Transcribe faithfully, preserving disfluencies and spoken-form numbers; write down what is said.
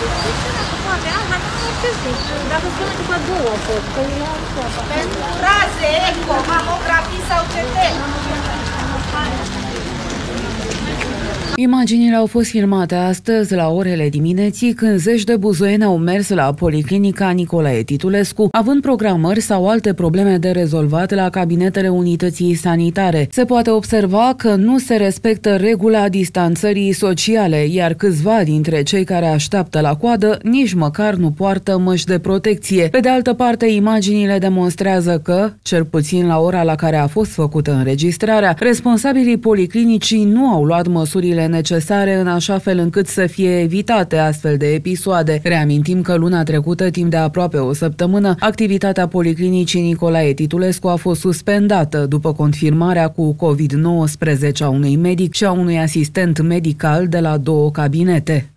Dacă spune după două, pentru raze, eco, mamografii sau C T. Imaginile au fost filmate astăzi la orele dimineții, când zeci de buzoieni au mers la Policlinica Nicolae Titulescu, având programări sau alte probleme de rezolvat la cabinetele unității sanitare. Se poate observa că nu se respectă regula distanțării sociale, iar câțiva dintre cei care așteaptă la coadă nici măcar nu poartă măști de protecție. Pe de altă parte, imaginile demonstrează că, cel puțin la ora la care a fost făcută înregistrarea, responsabilii policlinicii nu au luat măsurile necesare în așa fel încât să fie evitate astfel de episoade. Reamintim că luna trecută, timp de aproape o săptămână, activitatea Policlinicii Nicolae Titulescu a fost suspendată după confirmarea cu COVID nouăsprezece a unui medic și a unui asistent medical de la două cabinete.